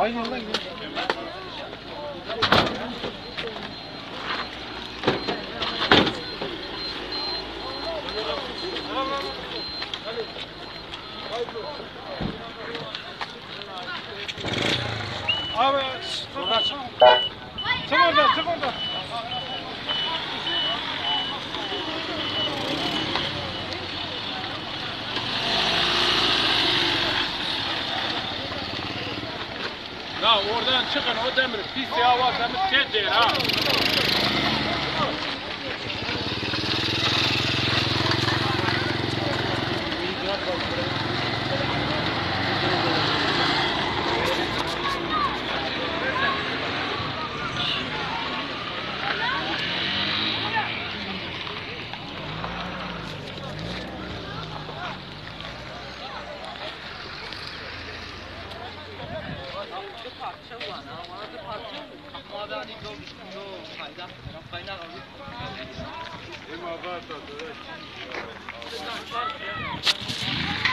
Haydi lan. Abi, çık oradan, çık oradan. Ya oradan çıkın, o demir pis ya var, demir şey değil ha. Ima bata,